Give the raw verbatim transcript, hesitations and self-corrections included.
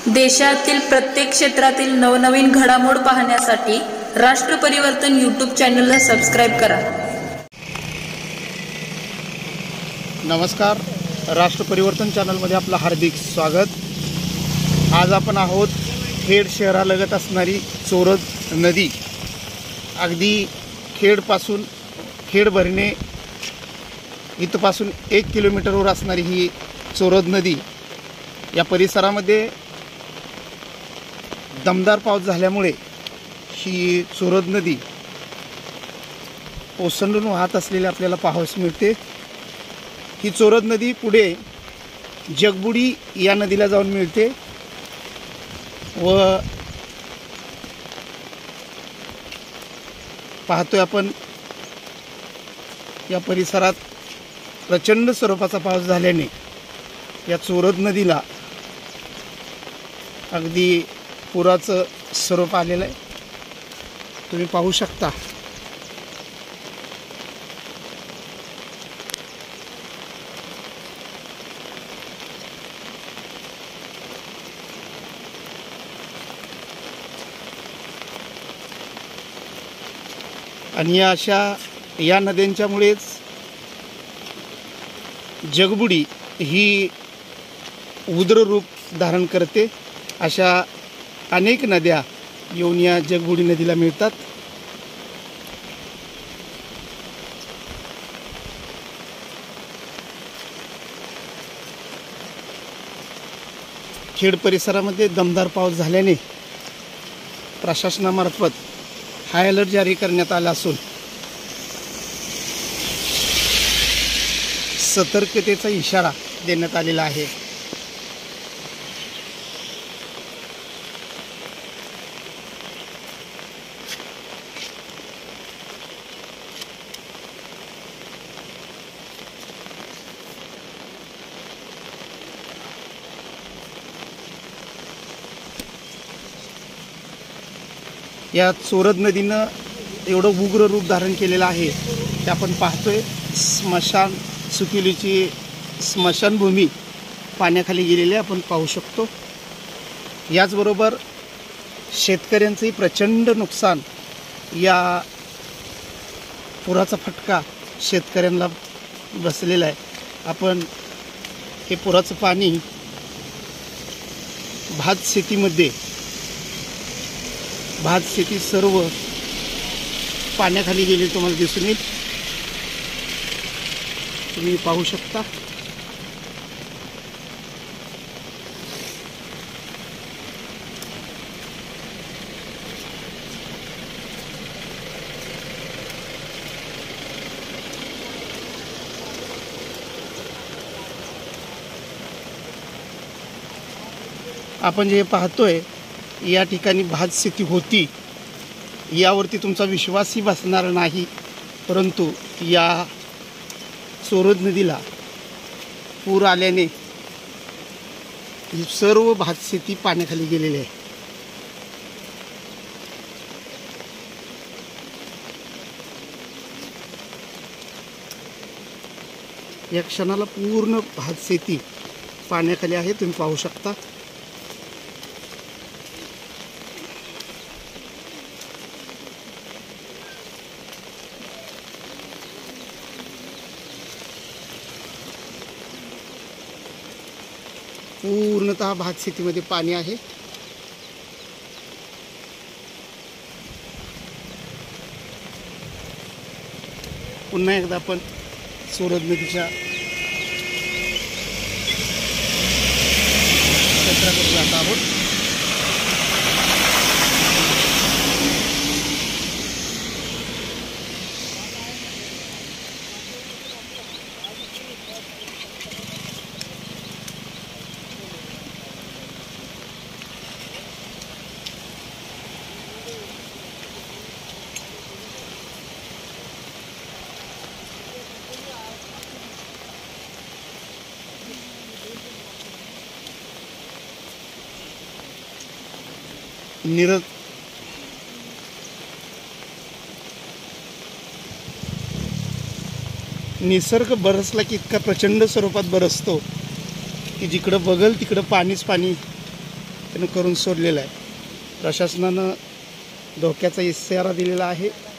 देशातील प्रत्येक क्षेत्रातील नवनवीन घडामोड पाहण्यासाठी राष्ट्र परिवर्तन यूट्यूब चॅनलला सबस्क्राईब करा। नमस्कार, राष्ट्र परिवर्तन चॅनलमध्ये आपलं हार्दिक स्वागत। आज आपण आहोत खेड शहरालगत असणारी चोरद नदी। अगदी खेडपासून खेड भरणे इथपासून एक किलोमीटरवर असणारी ही चोरद नदी, या परिसरामध्ये दमदार पाऊस झाल्यामुळे ही चोरद नदी ओसंडून वाहत असलेली आपल्याला पाहावयास मिळते। ही चोरद नदी पुढे जगबुडी या नदीला जाऊन मिळते व पाहतोय आपण या परिसरात प्रचंड स्वरूपाचा पाऊस झाल्याने या चोरद नदीला अगदी पुराचं स्वरूप आलेलं आहे, तुम्ही पाहू शकता। आणि या अशा या नद्यांच्यामुळेच जगबुडी ही उग्र रूप धारण करते। अशा अनेक नद्या येऊन या जगबुडी नदीला मिळतात। खेड परिसरामध्ये दमदार पाऊस झाल्याने प्रशासनामार्फत हाय अलर्ट जारी करण्यात आला असून सतर्कतेचा इशारा देण्यात आलेला आहे। या चोरद नदीनं एवढं उग्र रूप धारण केलेलं आहे ते आपण पाहतोय। स्मशान सुकिलीची स्मशानभूमी पाण्याखाली गेलेली आपण पाहू शकतो। याचबरोबर शेतकऱ्यांचंही प्रचंड नुकसान, या पुराचा फटका शेतकऱ्यांना बसलेला आहे। आपण हे पुराचं पाणी भात शेतीमध्ये भात शेती सर्व पाण्याखाली गेले तुम्हाला दिसून येईल, तुम्ही पाहू शकता। आपण जे पाहतोय या ठिकाणी भात शेती होती, यावरती तुमचा विश्वासही बसणार नाही, परंतु या चोरद नदीला पूर आल्याने ही सर्व भात शेती पाण्याखाली गेलेली आहे। या क्षणाला पूर्ण भात शेती पाण्याखाली आहे, तुम्ही पाहू शकता। पूर्णतः भात शेतीमध्ये पाणी आहे। पुन्हा एकदा आपण चोरद नदीच्या क्षेत्राकडे जात आहोत। निरत निसर्ग बरसला की इतका प्रचंड स्वरूपात बरसतो की जिकडं बघल तिकडं पाणीच पाणी त्यानं करून सोडलेला आहे. प्रशासनानं धोक्याचा इशारा दिलेला आहे.